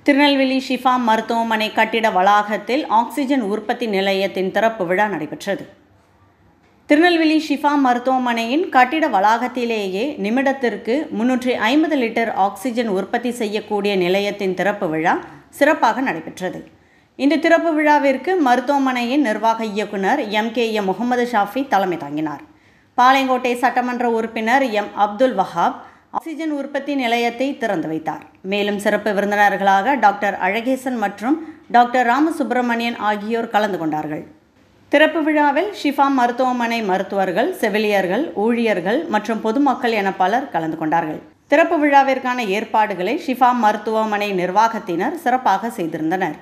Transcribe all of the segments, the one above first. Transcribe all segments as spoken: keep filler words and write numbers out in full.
திருநெல்வேலி ஷிஃபா மருத்துவமனை கட்டிட வளாகத்தில் ஆக்சிஜன் உற்பத்தி நிலையத்தின் திறப்பு விழா நடைபெற்றது. திருநெல்வேலி ஷிஃபா மருத்துவமனையின் கட்டிட வளாகத்திலேயே நிமிடத்திற்கு முன்னூற்றி ஐம்பது லிட்டர் ஆக்சிஜன் உற்பத்தி செய்யக்கூடிய நிலையத்தின் திறப்பு விழா சிறப்பாக நடைபெற்றது. இந்த திறப்பு விழாவிற்கு மருத்துவமனையின் நிர்வாக இயக்குனர் M K M Mohammed Shafi தலைமை தாங்கினார். பாளையங்கோட்டை சட்டமன்ற உறுப்பினர் எம் அப்துல் வஹாப் ஆக்சிஜன் உற்பத்தி நிலையத்தை திறந்து வைத்தார். மேலும் சிறப்பு விருந்தினர்களாக டாக்டர் அழகேசன் மற்றும் டாக்டர் ராமசுப்பிரமணியன் ஆகியோர் கலந்து கொண்டார்கள். திறப்பு விழாவில் ஷிஃபா மருத்துவமனை மருத்துவர்கள், செவிலியர்கள், ஊழியர்கள் மற்றும் பொதுமக்கள் என பலர் கலந்து கொண்டார்கள். திறப்பு விழாவிற்கான ஏற்பாடுகளை ஷிஃபா மருத்துவமனை நிர்வாகத்தினர் சிறப்பாக செய்திருந்தனர்.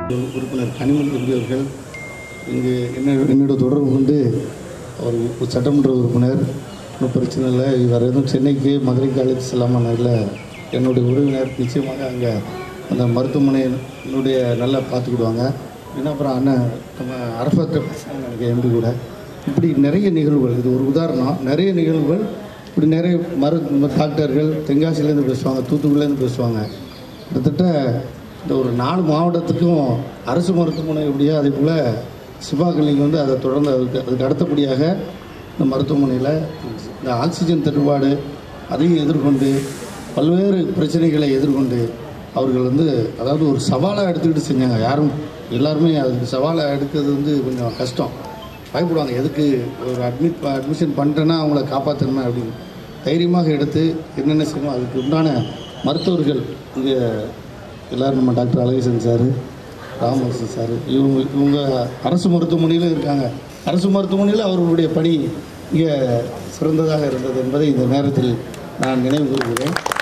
உறுப்பினர் கனிமொழி தம்பி அவர்கள் இங்கு என்ன என்னோட தொடர்பு கொண்டு அவர் சட்டமன்ற உறுப்பினர் ஒன்றும் பிரச்சனை இல்லை, வேறு எதுவும் சென்னைக்கு மதுரைக்கு அழைத்து செல்லாமல் இல்லை, என்னுடைய உறவினர் நிச்சயமாக அங்கே அந்த மருத்துவமனையினுடைய நல்லா பார்த்துக்கிடுவாங்க அப்படின்னா அப்புறம் அண்ணன் நம்ம அரசாங்கத்தை பேசுகிறாங்க எனக்கு எம்பி கூட. இப்படி நிறைய நிகழ்வுகள், இது ஒரு உதாரணம், நிறைய நிகழ்வுகள் இப்படி நிறைய மரு டாக்டர்கள் தென்காசிலேருந்து பேசுவாங்க, தூத்துக்குடியிலேருந்து பேசுவாங்க. கிட்டத்தட்ட இந்த ஒரு நாலு மாவட்டத்துக்கும் அரசு மருத்துவமனை எப்படியோ அதே போல் சிவா கிளினிக் வந்து அதை தொடர்ந்து அதுக்கு அதுக்கு அடுத்தபடியாக இந்த மருத்துவமனையில் இந்த ஆக்சிஜன் தட்டுப்பாடு அதையும் எதிர்கொண்டு பல்வேறு பிரச்சனைகளை எதிர்கொண்டு அவர்கள் வந்து அதாவது ஒரு சவாலாக எடுத்துக்கிட்டு செஞ்சாங்க. யாரும் எல்லாருமே அதுக்கு சவாலாக எடுக்கிறது வந்து கொஞ்சம் கஷ்டம், பயப்படுவாங்க. எதுக்கு ஒரு அட்மிட் அட்மிஷன் பண்ணிட்டேன்னா அவங்கள காப்பாற்றணுமே அப்படின்னு தைரியமாக எடுத்து என்னென்ன செய்யணும் அதுக்கு உண்டான மருத்துவர்கள் இங்கே எல்லோரும் நம்ம doctor Alagesan sir, Ramakrishnan sir, இவங்க இவங்க அரசு மருத்துவமனையிலும் இருக்காங்க. அரசு மருத்துவமனையில் அவர்களுடைய பணி இங்கே சிறந்ததாக இருந்தது என்பதை இந்த நேரத்தில் நான் நினைவு கூறுகிறேன்.